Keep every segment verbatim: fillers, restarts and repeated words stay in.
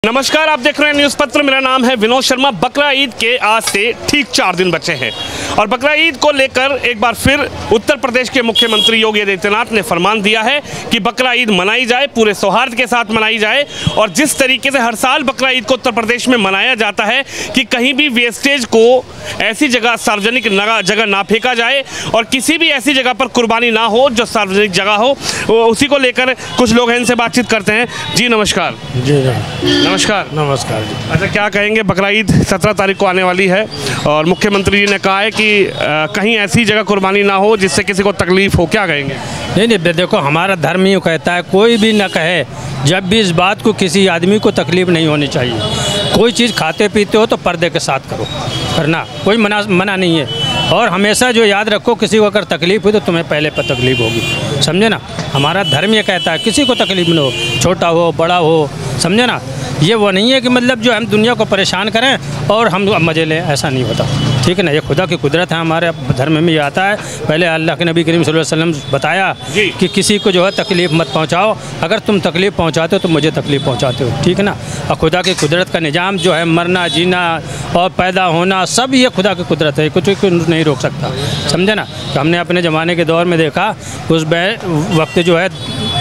नमस्कार, आप देख रहे हैं न्यूज़ पत्र। मेरा नाम है विनोद शर्मा। बकरा ईद के आज से ठीक चार दिन बचे हैं और बकरा ईद को लेकर एक बार फिर उत्तर प्रदेश के मुख्यमंत्री योगी आदित्यनाथ ने फरमान दिया है कि बकरा ईद मनाई जाए, पूरे सौहार्द के साथ मनाई जाए। और जिस तरीके से हर साल बकरा ईद को उत्तर प्रदेश में मनाया जाता है कि कहीं भी वेस्टेज को ऐसी जगह सार्वजनिक जगह ना फेंका जाए और किसी भी ऐसी जगह पर कुर्बानी ना हो जो सार्वजनिक जगह हो, उसी को लेकर कुछ लोग हैं, इनसे बातचीत करते हैं। जी नमस्कार। जी नमस्कार। नमस्कार जी। अच्छा, क्या कहेंगे? बकरा ईद सत्रह तारीख को आने वाली है और मुख्यमंत्री जी ने कहा है कि आ, कहीं ऐसी जगह कुर्बानी ना हो जिससे किसी को तकलीफ हो, क्या कहेंगे? नहीं नहीं, देखो हमारा धर्म ही कहता है कोई भी न कहे जब भी इस बात को किसी आदमी को तकलीफ नहीं होनी चाहिए। कोई चीज़ खाते पीते हो तो पर्दे के साथ करो, करना कोई मना मना नहीं है। और हमेशा जो याद रखो, किसी को अगर तकलीफ हुई तो तुम्हें पहले पर तकलीफ होगी, समझे ना। हमारा धर्म ये कहता है किसी को तकलीफ न हो, छोटा हो बड़ा हो, समझे ना। ये वो नहीं है कि मतलब जो हम दुनिया को परेशान करें और हम मज़े लें, ऐसा नहीं होता, ठीक है ना। ये खुदा की कुदरत है, हमारे धर्म में ये आता है। पहले अल्लाह के नबी करीम सल्लल्लाहु अलैहि वसल्लम बताया कि किसी को जो है तकलीफ़ मत पहुंचाओ। अगर तुम तकलीफ़ पहुंचाते हो तो मुझे तकलीफ़ पहुंचाते हो, ठीक है ना। और खुदा की कुदरत का निज़ाम जो है, मरना जीना और पैदा होना, सब ये खुदा की कुदरत है, कुछ नहीं रोक सकता, समझे ना। तो हमने अपने ज़माने के दौर में देखा, उस वक्त जो है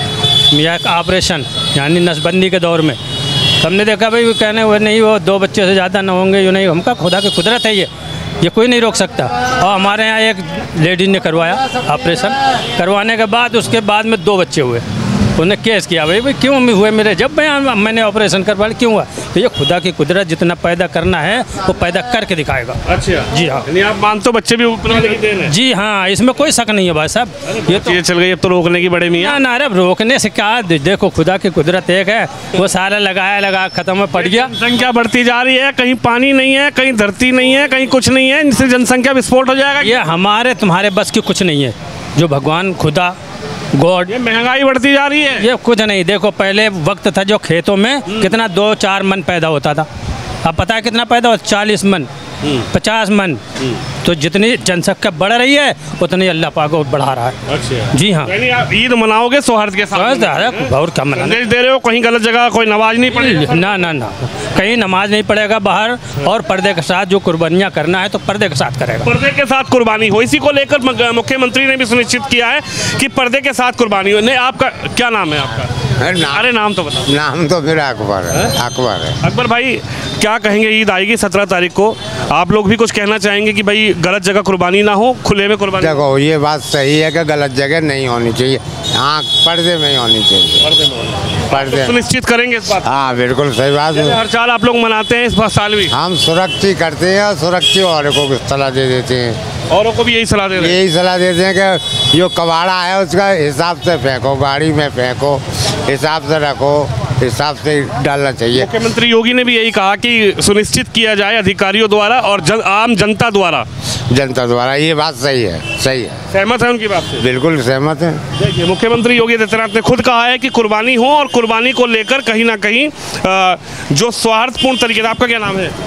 यह एक ऑपरेशन यानी नसबंदी के दौर में हमने देखा भाई वो कहने वो नहीं, वो दो बच्चे से ज़्यादा ना होंगे, यो नहीं। हमका खुदा की कुदरत है, ये ये कोई नहीं रोक सकता। और हमारे यहाँ एक लेडी ने करवाया ऑपरेशन, करवाने के बाद उसके बाद में दो बच्चे हुए। उन्होंने केस किया, भाई भाई क्यों हुए मेरे, जब मैं मैंने ऑपरेशन करवा लिया क्यों हुआ। तो ये खुदा की कुदरत, जितना पैदा करना है वो पैदा करके दिखाएगा। अच्छा जी हाँ, आप मानते हो बच्चे भी ऊपर वाले की देन है? जी हाँ, इसमें कोई शक नहीं है भाई साहब। ये तो ये चल गई, अब तो रोकने की बड़े मियां ना। अरे रोकने से क्या, देखो खुदा की कुदरत एक है, वो सारा लगाया लगा खत्म में पड़ गया। जनसंख्या बढ़ती जा रही है, कहीं पानी नहीं है, कहीं धरती नहीं है, कहीं कुछ नहीं है, इससे जनसंख्या विस्फोट हो जाएगा। ये हमारे तुम्हारे बस की कुछ नहीं है। जो भगवान खुदा गॉड, ये महंगाई बढ़ती जा रही है, ये कुछ नहीं। देखो पहले वक्त था जो खेतों में कितना दो चार मन पैदा होता था, अब पता है कितना पैदा होता? चालीस मन, पचास मन। तो जितनी जनसंख्या बढ़ रही है उतनी अल्लाह पाक को बढ़ा रहा है। अच्छा जी हाँ। आप ईद मनाओगे सौहार्द के साथ? और क्या मना दे रहे हो? कहीं गलत जगह कोई नमाज नहीं पढ़ेगा? ना ना ना, कहीं नमाज नहीं पड़ेगा बाहर। और पर्दे के साथ जो कुर्बानियाँ करना है तो पर्दे के साथ करेगा, पर्दे के साथ कुर्बानी हो। इसी को लेकर मुख्यमंत्री ने भी सुनिश्चित किया है कि पर्दे के साथ कुर्बानी हो। नहीं, आपका क्या नाम है? आपका नाम, अरे नाम तो बताओ। नाम तो मेरा अकबर है। अकबर है। अकबर भाई, क्या कहेंगे? ईद आएगी सत्रह तारीख को, आप लोग भी कुछ कहना चाहेंगे कि भाई गलत जगह कुर्बानी ना हो, खुले में कुर्बानी? देखो ये बात सही है कि गलत जगह नहीं होनी चाहिए, हाँ पर्दे में ही होनी चाहिए। पर्दे में पर्दे सुनिश्चित करेंगे इस बात? हाँ बिल्कुल सही बात है। हर साल आप लोग मनाते हैं, इस बार साल भी हम सुरक्षित करते हैं और सुरक्षित औरों को भी सलाह दे देते हैं। औरों को भी यही सलाह दे रहे हैं? यही सलाह देते हैं कि जो कबाड़ा है उसका हिसाब से फेंको, गाड़ी में फेंको, हिसाब से रखो, हिसाब से डालना चाहिए। मुख्यमंत्री योगी ने भी यही कहा कि सुनिश्चित किया जाए अधिकारियों द्वारा और जन, आम जनता द्वारा जनता द्वारा। ये बात सही है, सही है। सहमत है उनकी बात से? बिल्कुल सहमत है। देखिए, मुख्यमंत्री योगी आदित्यनाथ ने खुद कहा है कि कुर्बानी हो और कुर्बानी को लेकर कहीं ना कहीं जो सौहार्दपूर्ण तरीके से। आपका क्या नाम है?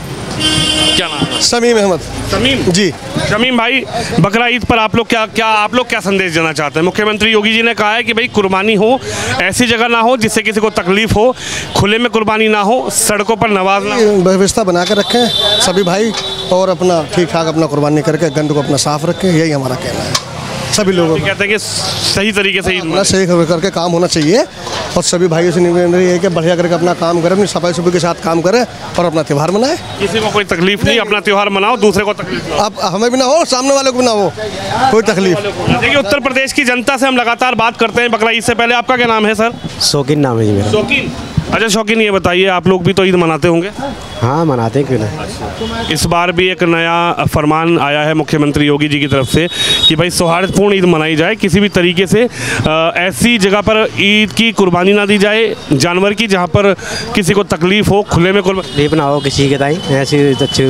क्या नाम है? शमीम अहमद। शमीम जी। शमीम भाई, बकरा ईद पर आप लोग क्या क्या आप लोग क्या संदेश देना चाहते हैं? मुख्यमंत्री योगी जी ने कहा है कि भाई कुर्बानी हो, ऐसी जगह ना हो जिससे किसी को तकलीफ हो, खुले में कुर्बानी ना हो, सड़कों पर नवाज ना हो। व्यवस्था बना कर रखें सभी भाई और अपना ठीक ठाक अपना कुर्बानी करके गंद को अपना साफ रखें, यही हमारा कहना है। सभी लोगों कहते हैं कि सही तरीके से अपना सही करके काम होना चाहिए और सभी भाइयों से निवेदन है कि बढ़िया करके अपना काम करें, अपनी सफाई सुफाई के साथ काम करें और अपना त्यौहार मनाएं। किसी को कोई तकलीफ नहीं, अपना त्यौहार मनाओ, दूसरे को तकलीफ ना हो। अब हमें भी ना हो, सामने वाले को भी ना हो कोई तकलीफ। देखिए, उत्तर प्रदेश की जनता से हम लगातार बात करते हैं बकरा ईद से पहले। आपका क्या नाम है सर? शौकीन नाम है जी मेरा। शौकीन। अच्छा शौकीन, ये बताइए, आप लोग भी तो ईद मनाते होंगे? हाँ मनाते हैं, क्यों नहीं। इस बार भी एक नया फरमान आया है मुख्यमंत्री योगी जी की तरफ से कि भाई सौहार्दपूर्ण ईद मनाई जाए, किसी भी तरीके से आ, ऐसी जगह पर ईद की कुर्बानी ना दी जाए जानवर की जहां पर किसी को तकलीफ हो, खुले में कुर्बानी तकलीफ ना हो किसी के ताई, ऐसी अच्छी।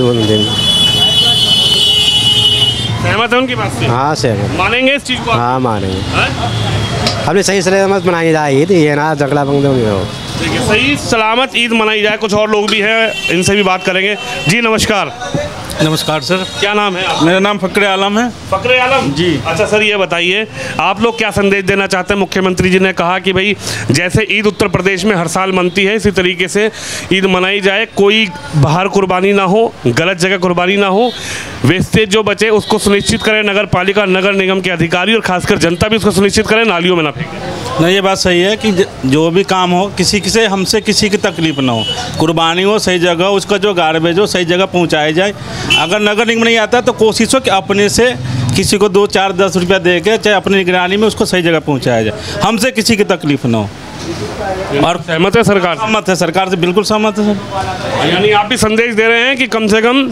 सहमत है उनकी बात से? हाँ सहमत। मानेंगे इस चीज़ को? हाँ मानेंगे। हमने सही सलामत मनाई जाए ईद, ये ना जगला बंद हो। देखिए, सही सलामत ईद मनाई जाए। कुछ और लोग भी हैं, इनसे भी बात करेंगे। जी नमस्कार। नमस्कार सर। क्या नाम है आपका? मेरा नाम फ़क्र आलम है। फ़क्र आलम जी। अच्छा सर, ये बताइए आप लोग क्या संदेश देना चाहते हैं? मुख्यमंत्री जी ने कहा कि भाई जैसे ईद उत्तर प्रदेश में हर साल मनती है इसी तरीके से ईद मनाई जाए, कोई बाहर कुर्बानी ना हो, गलत जगह कुर्बानी ना हो, वेस्टेज जो बचे उसको सुनिश्चित करें नगर पालिका नगर निगम के अधिकारी और खासकर जनता भी उसको सुनिश्चित करें, नालियों में ना फेंकें। नहीं, ये बात सही है कि जो भी काम हो किसी से हमसे किसी की तकलीफ ना हो, कुर्बानी हो सही जगह, उसका जो गार्बेज हो सही जगह पहुंचाया जाए। अगर नगर निगम नहीं आता तो कोशिश हो कि अपने से किसी को दो चार दस रुपया दे के चाहे अपनी निगरानी में उसको सही जगह पहुंचाया जाए, हमसे किसी की तकलीफ ना हो। और सहमत है सरकार? सहमत है, सरकार से बिल्कुल सहमत है सर। यानी आप भी संदेश दे रहे हैं कि कम से कम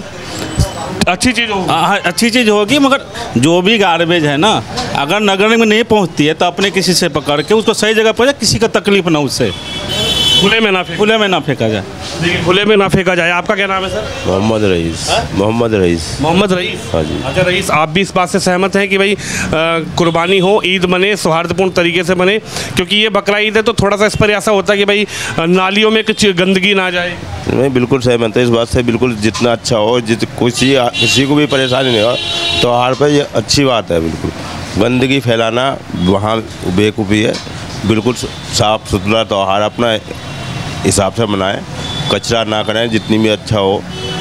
अच्छी चीज़ हो, हाँ अच्छी चीज़ होगी, मगर जो भी गार्बेज है ना अगर नगर निगम में नहीं पहुंचती है तो अपने किसी से पकड़ के उसको सही जगह पहुंचा, किसी का तकलीफ ना, उससे खुले में ना फेंका खुले में ना फेंका जाए। देखिए खुले में ना फेंका जाए। आपका क्या नाम है सर? मोहम्मद रईस। मोहम्मद रईस। मोहम्मद रईस। हाँ जी। अच्छा रईस, आप भी इस बात से सहमत हैं कि भाई कुर्बानी हो, ईद बने, सौहार्दपूर्ण तरीके से बने, क्योंकि ये बकरा ईद है तो थोड़ा सा इस पर ऐसा होता है कि भाई नालियों में कुछ गंदगी ना जाए? मैं बिल्कुल सहमत है इस बात से, बिल्कुल जितना अच्छा हो, जित किसी किसी को भी परेशानी नहीं हो, त्योहार पर ये अच्छी बात है। बिल्कुल गंदगी फैलाना वहाँ बेवकूफ़ी है। बिल्कुल साफ़ सुथरा त्यौहार अपना हिसाब से मनाएं, कचरा ना करें, जितनी भी अच्छा हो।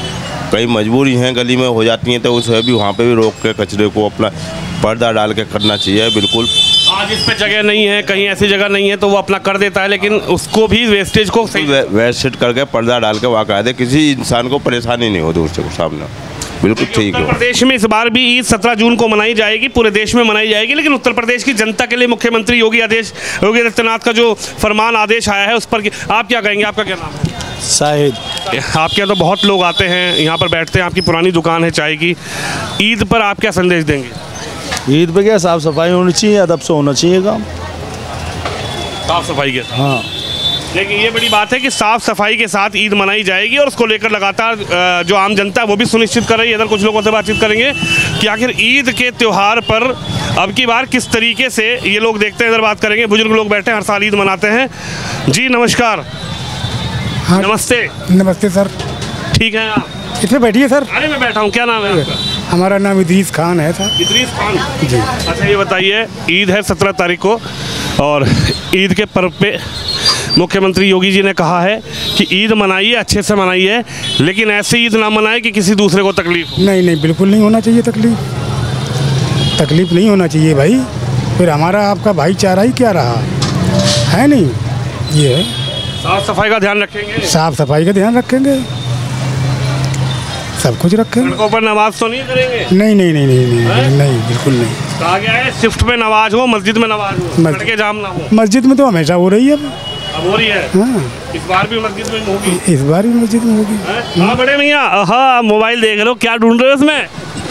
कई मजबूरी हैं गली में हो जाती हैं तो उसे भी वहाँ पे भी रोक के कचरे को अपना पर्दा डाल के करना चाहिए। बिल्कुल आज इस पे जगह नहीं है, कहीं ऐसी जगह नहीं है तो वो अपना कर देता है, लेकिन उसको भी वेस्टेज को सही वे, वेस्टेज करके पर्दा डाल के वहाँ कर दे, किसी इंसान को परेशानी नहीं हो दूसरे को सामने। बिल्कुल ठीक है। उत्तर प्रदेश में इस बार भी ईद सत्रह जून को मनाई जाएगी, पूरे देश में मनाई जाएगी, लेकिन उत्तर प्रदेश की जनता के लिए मुख्यमंत्री योगी आदेश योगी आदित्यनाथ का जो फरमान आदेश आया है उस पर आप क्या कहेंगे? आपका क्या नाम है? शाहिद। आपके यहाँ तो बहुत लोग आते हैं, यहाँ पर बैठते हैं, आपकी पुरानी दुकान है चाय की। ईद पर आप क्या संदेश देंगे? ईद पे क्या साफ़ सफाई होनी चाहिए, अदब से होना चाहिए काम। साफ सफाई के साथ? हाँ। लेकिन ये बड़ी बात है कि साफ सफाई के साथ ईद मनाई जाएगी और उसको लेकर लगातार जो आम जनता है वो भी सुनिश्चित कर रही है। इधर कुछ लोगों से बातचीत करेंगे कि आखिर ईद के त्यौहार पर अब की बार किस तरीके से ये लोग देखते हैं, इधर बात करेंगे। बुजुर्ग लोग बैठे हैं, हर साल ईद मनाते हैं। जी नमस्कार। हाँ नमस्ते। नमस्ते सर। ठीक है आप? इसमें बैठिए सर। अरे मैं बैठा हूँ। क्या नाम है आपका? हमारा नाम इदरीस खान है सर। इदरीस खान जी। अच्छा ये बताइए, ईद है सत्रह तारीख को और ईद के पर्व पे मुख्यमंत्री योगी जी ने कहा है कि ईद मनाइए, अच्छे से मनाइए, लेकिन ऐसे ईद ना मनाए कि किसी दूसरे को तकलीफ हो। नहीं नहीं, बिल्कुल नहीं होना चाहिए तकलीफ। तकलीफ नहीं होना चाहिए भाई, फिर हमारा आपका भाईचारा ही क्या रहा है। नहीं, ये साफ सफाई का ध्यान रखेंगे, साफ सफाई का ध्यान रखेंगे, सब कुछ रखेंगे। सड़कों पर नमाज तो नहीं करेंगे? नहीं नहीं नहीं नहीं नहीं, नहीं बिल्कुल नहीं। कहा गया है शिफ्ट में नमाज हो, मस्जिद में नमाज हो, मस्जिद- सड़कें जाम ना हो। मस्जिद में तो हमेशा हो रही है अब। अब हो रही है। हाँ, इस बार भी मस्जिद में होगी। इस बार भी मस्जिद में होगी। हैं? हाँ बड़े भैया, हाँ मोबाइल देख रहे हो, क्या ढूंढ रहे हो उसमें?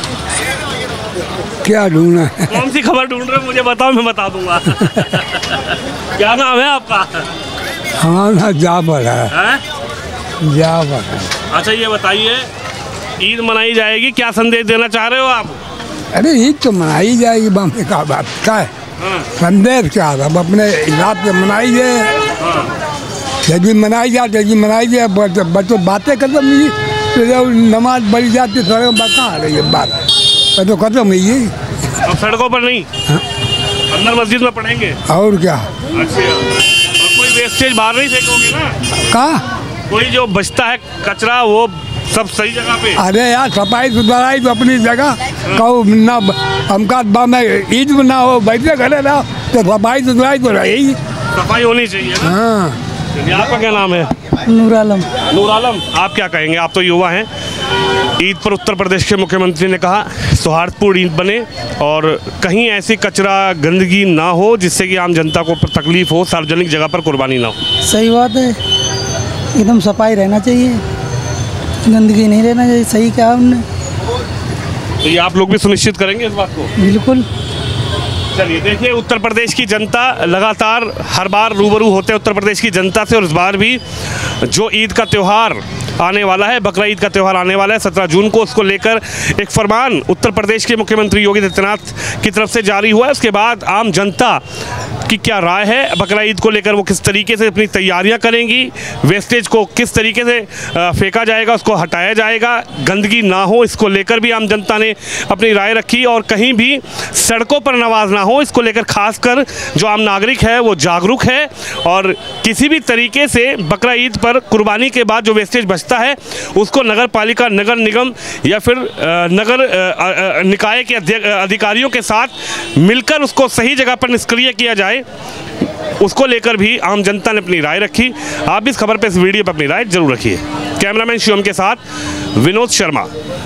क्या ढूंढना है? कौन सी खबर ढूंढ रहे हो मुझे बताओ, मैं बता दूंगा। क्या नाम है आपका? हमारा जाबर है। हैं? जाबर है। अच्छा ये बताइए, ईद मनाई जाएगी, क्या संदेश देना चाह रहे हो आप? अरे ईद तो मनाई जाएगी, बाकी का बात क्या है? हाँ। संदेश क्या है? अब अपने हिसाब से मनाइए, जब मनाई जाए जब मनाई जाए। बच्चों बातें खत्म हुई, तो जब नमाज पढ़ी जाती है सड़कों पर कहाँ आ रही है बात, तो खत्म हुई है। अब सड़कों पर नहीं, अंदर मस्जिद में पढ़ेंगे। और क्या? अच्छा, और कोई वेस्टेज बाहर नहीं फेंकोगे ना? कहाँ? कोई जो बचता है कचरा वो सब सही जगह पे? अरे यार सफाई सुथराई तो अपनी जगह कहो ना, हमका में ईद में ना हो, बैठे खड़े ना, तो सफाई सुथराई तो रहेगी। सफाई होनी चाहिए ना? हाँ। आपका क्या नाम है? नूर आलम। नूर आलम, आप क्या कहेंगे? आप तो युवा हैं। ईद पर उत्तर प्रदेश के मुख्यमंत्री ने कहा सौहार्दपूर्ण ईद बने और कहीं ऐसी कचरा गंदगी ना हो जिससे कि आम जनता को तकलीफ हो, सार्वजनिक जगह पर कुर्बानी ना हो। सही बात है, एकदम सफाई रहना चाहिए, गंदगी नहीं रहना चाहिए। सही कहा हमने। तो ये आप लोग भी सुनिश्चित करेंगे इस बात को? बिल्कुल। चलिए देखिए, उत्तर प्रदेश की जनता लगातार हर बार रूबरू होते हैं उत्तर प्रदेश की जनता से, और इस बार भी जो ईद का त्यौहार आने वाला है, बकरा ईद का त्यौहार आने वाला है सत्रह जून को। उसको लेकर एक फरमान उत्तर प्रदेश के मुख्यमंत्री योगी आदित्यनाथ की तरफ से जारी हुआ है। उसके बाद आम जनता की क्या राय है बकरा ईद को लेकर, वो किस तरीके से अपनी तैयारियां करेंगी, वेस्टेज को किस तरीके से फेंका जाएगा, उसको हटाया जाएगा, गंदगी ना हो, इसको लेकर भी आम जनता ने अपनी राय रखी। और कहीं भी सड़कों पर नमाज ना हो, इसको लेकर खासकर जो आम नागरिक है वो जागरूक है। और किसी भी तरीके से बकरा ईद पर कुर्बानी के बाद जो वेस्टेज बचता है उसको नगर पालिका, नगर निगम या फिर नगर निकाय के अधिकारियों के साथ मिलकर उसको सही जगह पर निष्क्रिय किया जाए, उसको लेकर भी आम जनता ने अपनी राय रखी। आप भी इस खबर पर, इस वीडियो पर अपनी राय जरूर रखिए। कैमरामैन शिवम के साथ विनोद शर्मा।